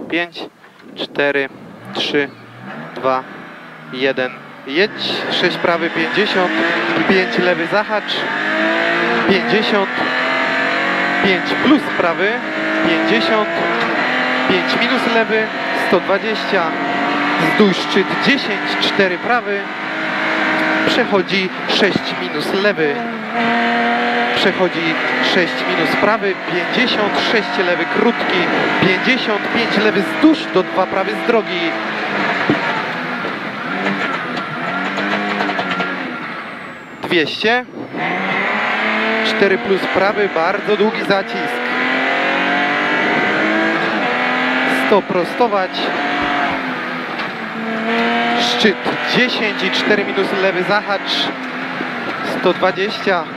5, 4, 3, 2, 1. Jedź. 6 prawy, 50, 5 lewy zahacz, 50, 5 plus prawy, 50, 5 minus lewy, 120, zdój szczyt 10, 4 prawy, przechodzi 6 minus lewy, przechodzi 6 minus prawy, 56 lewy krótki, 55 lewy wzdłuż do 2 prawy z drogi. 200, 4 plus prawy, bardzo długi zacisk, 100 prostować, szczyt 10 i 4 minus lewy zahacz, 120,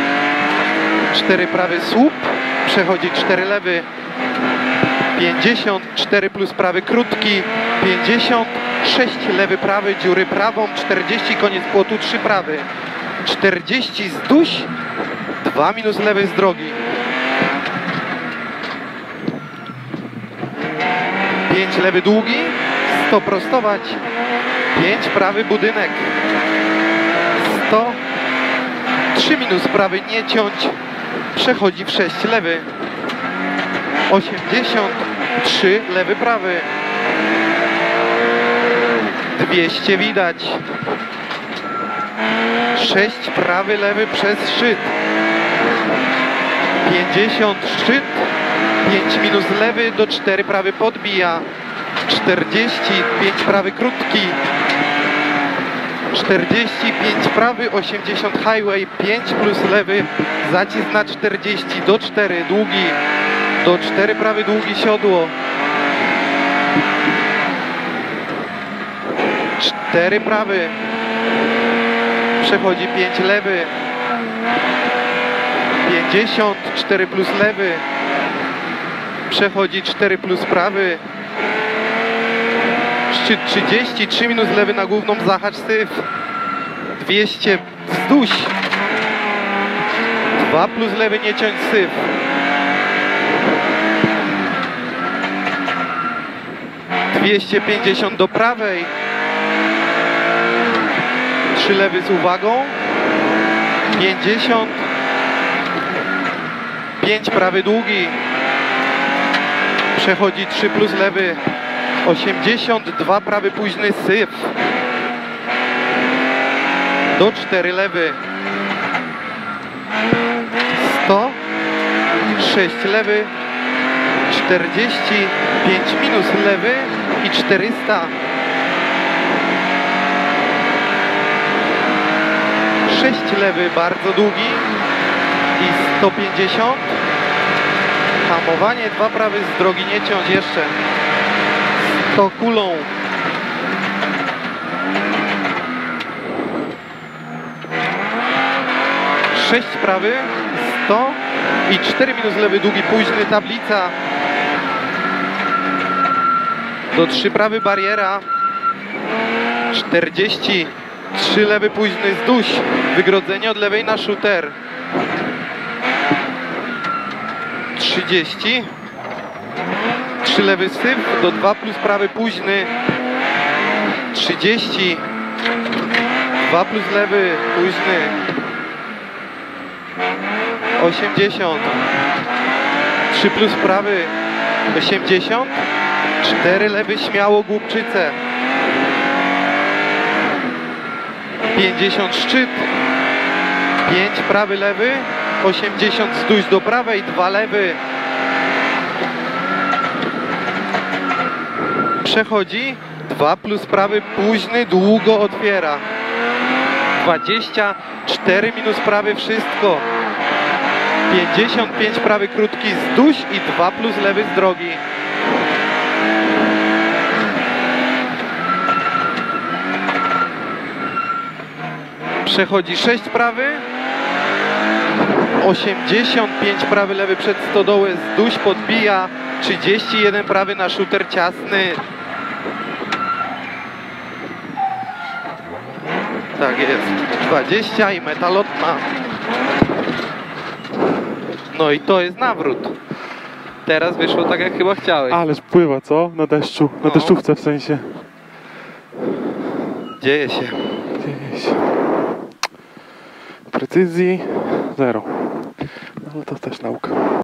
4 prawy słup, przechodzi 4 lewy, 50, 4 plus prawy krótki, 50, 6 lewy prawy, dziury prawą, 40, koniec płotu, 3 prawy, 40 zdóś, 2 minus lewy z drogi, 5 lewy długi, 100 prostować, 5 prawy budynek, 100, 3 minus prawy nie ciąć, przechodzi w 6 lewy, 80, 3 lewy prawy, 200 widać, 6 prawy lewy przez szczyt, 50 szczyt, 5 minus lewy do 4 prawy podbija, 40, 5 prawy krótki, 45 prawy, 80 highway, 5 plus lewy, zacisk na 40, do 4 długi, do 4 prawy długi siodło, 4 prawy, przechodzi 5 lewy, 50, 4 plus lewy, przechodzi 4 plus prawy, szczyt 30, 3 minus lewy na główną zahacz syf, 200 wzdłuż, 2 plus lewy nie ciąć syf, 250 do prawej, 3 lewy z uwagą, 50, 5 prawy długi, przechodzi 3 plus lewy, 82 prawy późny syf, do 4 lewy, 100, 6 lewy, 40, 5 minus lewy i 400, 6 lewy bardzo długi i 150, hamowanie, 2 prawy z drogi nie ciąć jeszcze, 100 kulą, 6 prawy, 100 i 4 minus lewy długi późny tablica, do 3 prawy bariera, 40, 3 lewy późny zdóś, wygrodzenie od lewej na shooter, 30, 3 lewy syf, do 2 plus prawy późny, 30, 2 plus lewy późny, 80, 3 plus prawy, 80, 4 lewy śmiało głupczyce, 50 szczyt, 5 prawy lewy, 80 zdój do prawej, 2 lewy, przechodzi, 2 plus prawy późny, długo otwiera, 20, 4 minus prawy wszystko, 55 prawy krótki zdój i 2 plus lewy z drogi, przechodzi 6 prawy, 85 prawy lewy przed stodołę, zdój podbija, 31 prawy na shooter ciasny. Tak jest, 20 i metalotna. No i to jest nawrót. teraz wyszło tak, jak chyba chciałeś. Ależ pływa, co? Na deszczu, na No. deszczówce w sensie. Dzieje się. Gdzieś. Precyzji 0. No ale to też nauka.